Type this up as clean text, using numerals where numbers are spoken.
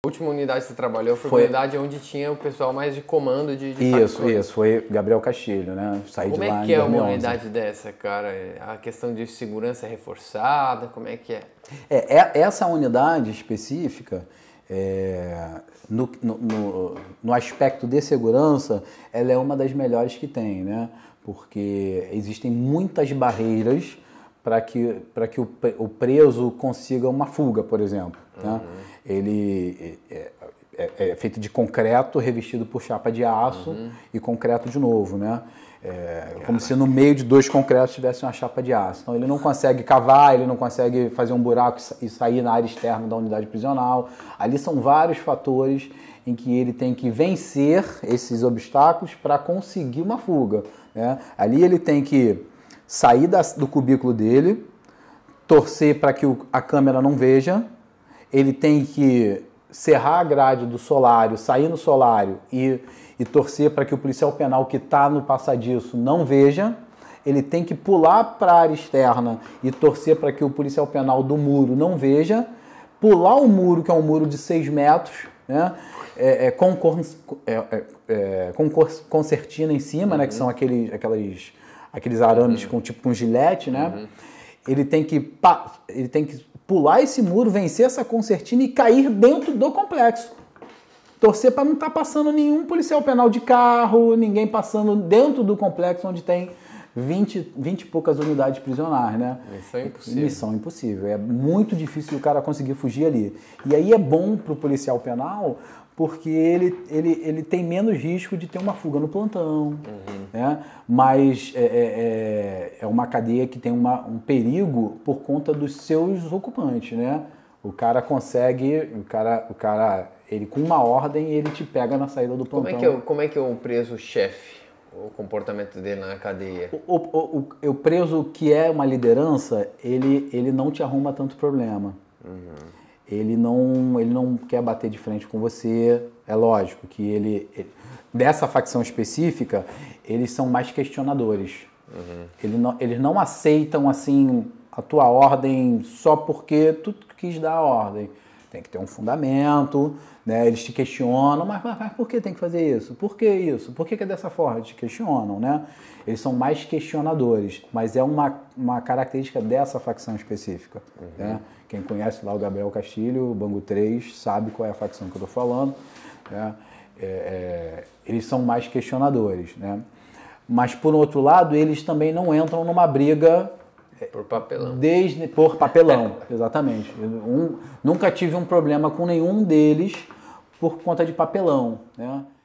última unidade que você trabalhou foi a unidade onde tinha o pessoal mais de comando de Isso, foi Gabriel Castilho, né? Saí Como de lá é que é uma 2011. unidade dessa, cara? A questão de segurança é reforçada, como é que é? Essa unidade específica, no aspecto de segurança, ela é uma das melhores que tem, né? Porque existem muitas barreiras para que o preso consiga uma fuga, por exemplo. Né? Ele é feito de concreto revestido por chapa de aço e concreto de novo, né? Como se no meio de dois concretos tivesse uma chapa de aço. Então ele não consegue cavar, ele não consegue fazer um buraco e sair na área externa da unidade prisional. Ali são vários fatores em que ele tem que vencer esses obstáculos para conseguir uma fuga. Né? Ali ele tem que sair do cubículo dele, torcer para que a câmera não veja, ele tem que serrar a grade do solário, sair no solário e torcer para que o policial penal que está no passadiço não veja, ele tem que pular para a área externa e torcer para que o policial penal do muro não veja, pular o muro, que é um muro de 6 metros, né? Com concertina em cima, né? Que são aqueles arames com gilete, né? Ele tem que pular esse muro, vencer essa concertina e cair dentro do complexo. Torcer para não estar passando nenhum policial penal de carro, ninguém passando dentro do complexo onde tem 20 e poucas unidades prisionais, né? Missão impossível. Missão impossível. É muito difícil o cara conseguir fugir ali. E aí é bom para o policial penal porque ele tem menos risco de ter uma fuga no plantão. Né? Mas é uma cadeia que tem um perigo por conta dos seus ocupantes, né? O cara consegue, ele com uma ordem, ele te pega na saída do plantão. Como é que é o preso-chefe, o comportamento dele na cadeia? O preso que é uma liderança, ele não te arruma tanto problema. Ele não quer bater de frente com você. É lógico que dessa facção específica, eles são mais questionadores. Eles não aceitam assim a tua ordem só porque tu quis dar a ordem. Tem que ter um fundamento, né? Eles te questionam, mas por que tem que fazer isso? Por que isso? Por que é dessa forma? Te questionam, né? Eles são mais questionadores, mas é uma característica dessa facção específica. Né? Quem conhece lá o Gabriel Castilho, o Bangu 3, sabe qual é a facção que eu estou falando. Né? Eles são mais questionadores. Né? Mas, por outro lado, eles também não entram numa briga... Por papelão. Por papelão, exatamente. Nunca tive um problema com nenhum deles por conta de papelão, né?